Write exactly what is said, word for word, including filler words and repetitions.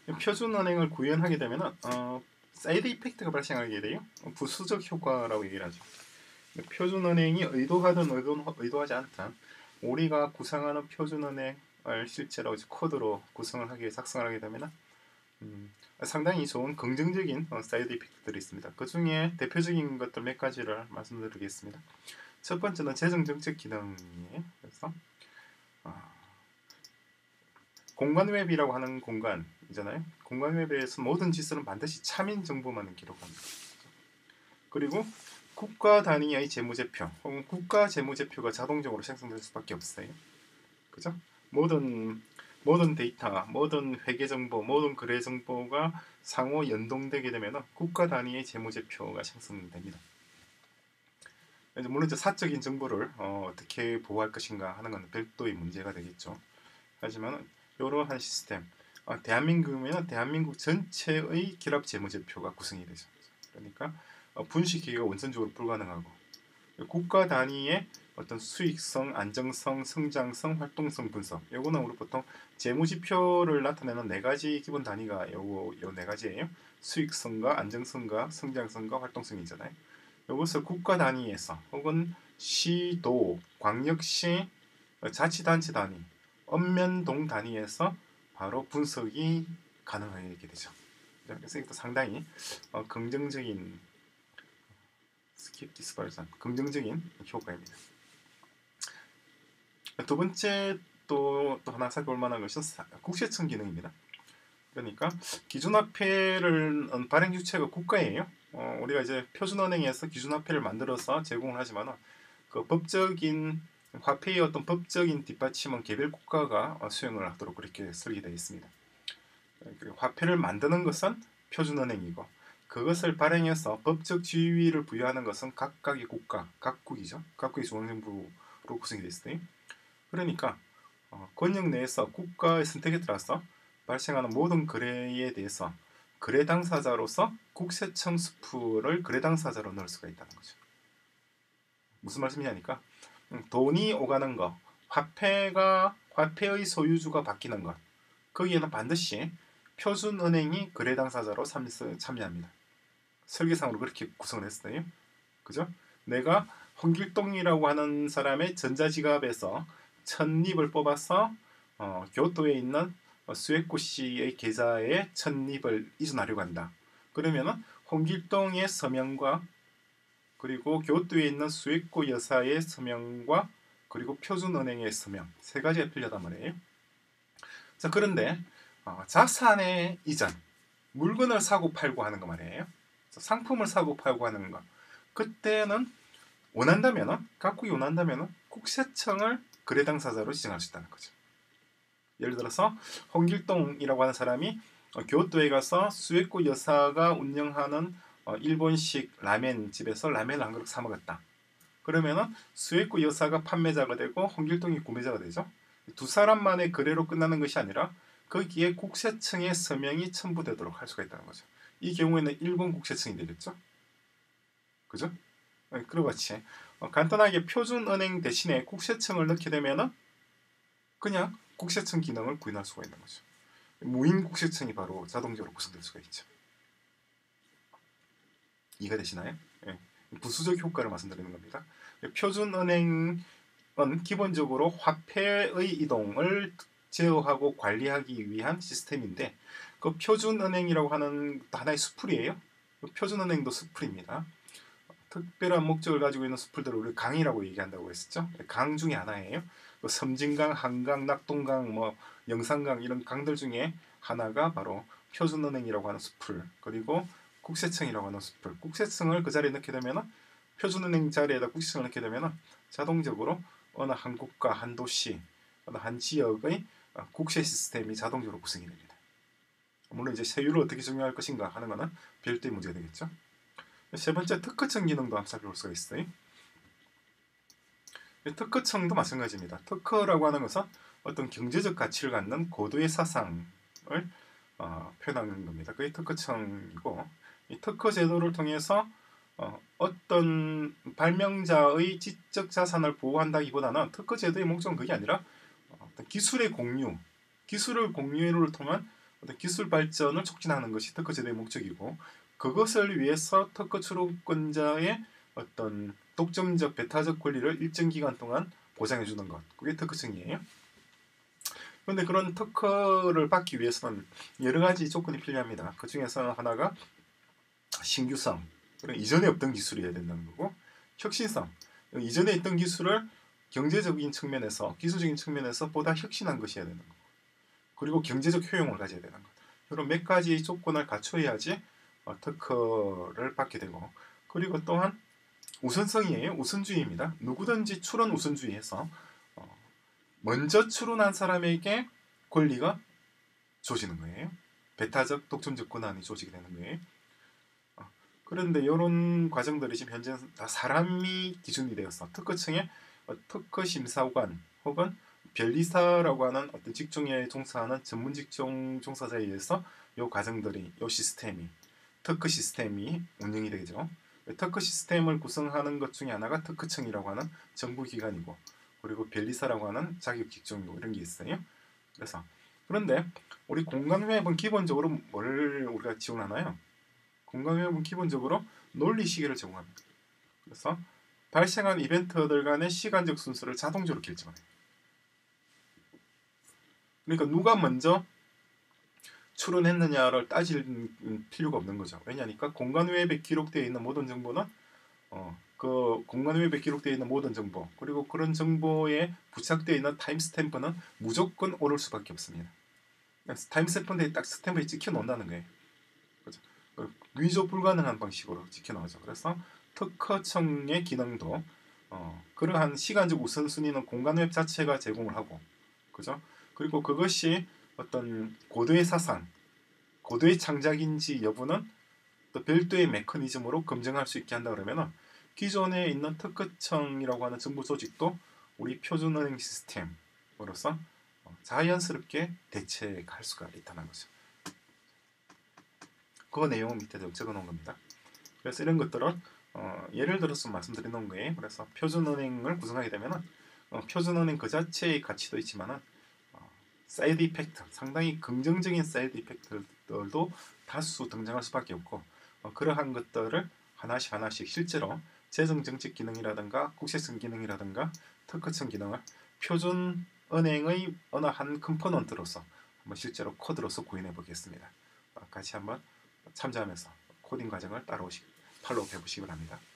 표준은행을 구현하게 되면 어, 사이드 이펙트가 발생하게 돼요. 부수적 효과라고 얘기를 하죠. 표준은행이 의도하든 의도, 의도하지 않든 우리가 구상하는 표준은행을 실제로 코드로 구성을 하게 작성을 하게 되면 음, 상당히 좋은 긍정적인 어, 사이드 이펙트들이 있습니다. 그 중에 대표적인 것들 몇 가지를 말씀드리겠습니다. 첫 번째는 재정 정책 기능이에요. 그래서 어, 공간 웹이라고 하는 공간이잖아요. 공간 웹에서 모든 지수는 반드시 참인 정보만 기록합니다. 그리고 국가 단위의 재무제표 혹은 국가 재무제표가 자동적으로 생성될 수밖에 없어요. 그죠? 모든 모든 데이터, 모든 회계 정보, 모든 거래 정보가 상호 연동되게 되면 국가 단위의 재무제표가 생성됩니다. 물론 이제 사적인 정보를 어, 어떻게 보호할 것인가 하는 건 별도의 문제가 되겠죠. 하지만 이러한 시스템, 어, 대한민국이면 대한민국 전체의 결합 재무제표가 구성이 되죠. 그러니까 어, 분식회계가 원천적으로 불가능하고 국가 단위의 어떤 수익성, 안정성, 성장성, 활동성 분석. 요거는 우리 보통 재무지표를 나타내는 네 가지 기본 단위가 요거 요 네 가지예요. 수익성과 안정성과 성장성과 활동성이잖아요. 요것을 국가 단위에서 혹은 시도, 광역시, 자치단체 단위, 읍면동 단위에서 바로 분석이 가능하게 되죠. 그래서 이것도 상당히 어, 긍정적인 스킵 디스퍼전 긍정적인 효과입니다. 두 번째 또, 또 하나 살펴볼 만한 것은 국세청 기능입니다. 그러니까 기준화폐를 발행 주체가 국가예요. 어, 우리가 이제 표준은행에서 기준화폐를 만들어서 제공을 하지만 그 법적인 화폐의 어떤 법적인 뒷받침은 개별 국가가 수행을 하도록 그렇게 설계되어 있습니다. 화폐를 만드는 것은 표준은행이고 그것을 발행해서 법적 지위를 부여하는 것은 각각의 국가, 각국이죠. 각국의 중앙정부로 구성이 되어 있어요. 그러니까 어, 권역 내에서 국가의 선택에 따라서 발생하는 모든 거래에 대해서 거래 당사자로서 국세청 수풀을 거래 당사자로 넣을 수가 있다는 거죠. 무슨 말씀이냐니까 돈이 오가는 것, 화폐가 화폐의 소유주가 바뀌는 것, 거기에는 반드시 표준은행이 거래 당사자로 참여합니다. 설계상으로 그렇게 구성을 했어요. 그죠? 내가 홍길동이라고 하는 사람의 전자지갑에서 천립을 뽑아서 어, 교토에 있는 수에코 씨의 계좌에 천립을 이전하려고 한다. 그러면은 홍길동의 서명과 그리고 교토에 있는 수에코 여사의 서명과 그리고 표준은행의 서명 세 가지가 필요하단 말이에요. 자, 그런데 어, 자산의 이전, 물건을 사고 팔고 하는 거 말이에요. 상품을 사고 팔고 하는 거. 그때는 원한다면은 각국이 원한다면은 국세청을 거래 당사자로 지정할 수 있다는 거죠. 예를 들어서 홍길동이라고 하는 사람이 어, 교토에 가서 수에코 여사가 운영하는 어, 일본식 라멘 집에서 라멘을 한 그릇 사 먹었다. 그러면은 수에코 여사가 판매자가 되고 홍길동이 구매자가 되죠. 두 사람만의 거래로 끝나는 것이 아니라 거기에 국세청의 서명이 첨부되도록 할 수가 있다는 거죠. 이 경우에는 일본 국세청이 되겠죠. 그죠? 그와 같이 어, 간단하게 표준은행 대신에 국세청을 넣게 되면은 그냥 국세청 기능을 구현할 수가 있는 거죠. 무인 국세청이 바로 자동적으로 구성될 수가 있죠. 이해가 되시나요? 예. 부수적 효과를 말씀드리는 겁니다. 표준은행은 기본적으로 화폐의 이동을 제어하고 관리하기 위한 시스템인데 그 표준은행이라고 하는 하나의 수풀이에요. 표준은행도 수풀입니다. 특별한 목적을 가지고 있는 수풀들을 우리 강이라고 얘기한다고 했었죠. 강 중에 하나예요. 섬진강, 한강, 낙동강, 뭐 영산강 이런 강들 중에 하나가 바로 표준은행이라고 하는 수풀, 그리고 국세청이라고 하는 수풀. 국세청을 그 자리에 넣게 되면 표준은행 자리에다 국세청을 넣게 되면 자동적으로 어느 한 국가, 한 도시, 어느 한 지역의 국세 시스템이 자동적으로 구성이 됩니다. 물론 이제 세율을 어떻게 적용할 것인가 하는 것은 별도의 문제가 되겠죠. 세 번째, 특허청 기능도 한번 살펴볼 수가 있어요. 특허청도 마찬가지입니다. 특허라고 하는 것은 어떤 경제적 가치를 갖는 고도의 사상을 어, 표현하는 겁니다. 그게 특허청이고, 이 특허 제도를 통해서 어, 어떤 발명자의 지적 자산을 보호한다기보다는 특허 제도의 목적은 그게 아니라 어떤 기술의 공유, 기술을 공유를 통한 어떤 기술 발전을 촉진하는 것이 특허 제도의 목적이고, 그것을 위해서 특허 출원권자의 어떤 독점적 배타적 권리를 일정 기간 동안 보장해 주는 것, 그게 특허청이에요. 그런데 그런 특허를 받기 위해서는 여러 가지 조건이 필요합니다. 그 중에서 하나가 신규성, 그리고 이전에 없던 기술이어야 된다는 거고, 혁신성, 이전에 있던 기술을 경제적인 측면에서, 기술적인 측면에서 보다 혁신한 것이어야 되는 거고, 그리고 경제적 효용을 가져야 되는 것. 이런 몇 가지 조건을 갖춰야지 어, 특허를 받게 되고, 그리고 또한 우선성이에요. 우선주의입니다. 누구든지 출원 우선주의해서 어, 먼저 출원한 사람에게 권리가 주어지는 거예요. 배타적 독점적 권한이 주어지게 되는 거예요. 어, 그런데 이런 과정들이 지금 현재 다 사람이 기준이 되어서 특허청의 어, 특허심사관 혹은 변리사라고 하는 어떤 직종에 종사하는 전문 직종 종사자에 의해서 이 과정들이, 이 시스템이, 특허 시스템이 운영이 되죠. 특허 시스템을 구성하는 것 중에 하나가 특허청이라고 하는 정부기관이고, 그리고 변리사라고 하는 자격 직종이고, 이런 게 있어요. 그래서 그런데 우리 공간회업은 기본적으로 뭘 우리가 지원하나요? 공간회업은 기본적으로 논리 시계를 제공합니다. 그래서 발생한 이벤트들 간의 시간적 순서를 자동적으로 결정해요. 그러니까 누가 먼저 출원했느냐를 따질 필요가 없는 거죠. 왜냐하니까 공간 웹에 기록되어 있는 모든 정보는 어, 그 공간 웹에 기록되어 있는 모든 정보, 그리고 그런 정보에 부착되어 있는 타임스탬프는 무조건 오를 수밖에 없습니다. 타임스탬프에 딱 스탬프에 찍혀 놓는다는 거예요. 그렇죠? 위조 불가능한 방식으로 찍혀 나오죠. 그래서 특허청의 기능도 어, 그러한 시간적 우선순위는 공간 웹 자체가 제공을 하고, 그죠? 그리고 그것이 어떤 고도의 사상, 고도의 창작인지 여부는 또 별도의 메커니즘으로 검증할 수 있게 한다 그러면은 기존에 있는 특허청이라고 하는 정부 조직도 우리 표준은행 시스템으로서 자연스럽게 대체할 수가 있다는 거죠. 그 내용은 밑에 적어놓은 겁니다. 그래서 이런 것들은 어, 예를 들어서 말씀드리는 거예요. 그래서 표준은행을 구성하게 되면은 어, 표준은행 그 자체의 가치도 있지만은 어, 사이드 이펙트, 상당히 긍정적인 사이드 이펙트들도 다수 등장할 수밖에 없고, 어, 그러한 것들을 하나씩 하나씩 실제로 재정정책 기능이라든가 국세청 기능이라든가 특허청 기능을 표준은행의 어느 한 컴포넌트로서 한번 실제로 코드로서 구현해 보겠습니다. 어, 같이 한번 참조하면서 코딩 과정을 따라오시 팔로우 해보시기 바랍니다.